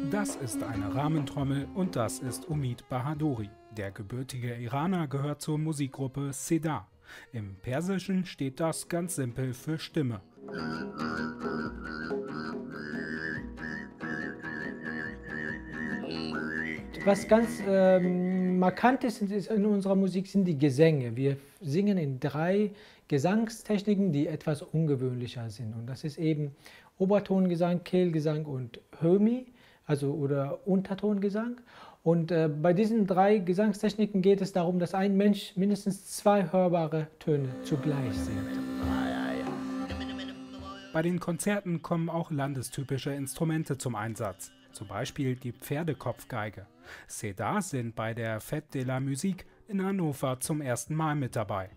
Das ist eine Rahmentrommel und das ist Umid Bahadori. Der gebürtige Iraner gehört zur Musikgruppe Seda. Im Persischen steht das ganz simpel für Stimme. Was ganz markant ist in unserer Musik, sind die Gesänge. Wir singen in 3 Gesangstechniken, die etwas ungewöhnlicher sind. Und das ist eben Obertongesang, Kehlgesang und Hömi, also oder Untertongesang. Und bei diesen 3 Gesangstechniken geht es darum, dass ein Mensch mindestens 2 hörbare Töne zugleich singt. Bei den Konzerten kommen auch landestypische Instrumente zum Einsatz. Zum Beispiel die Pferdekopfgeige. Seda sind bei der Fête de la Musique in Hannover zum ersten Mal mit dabei.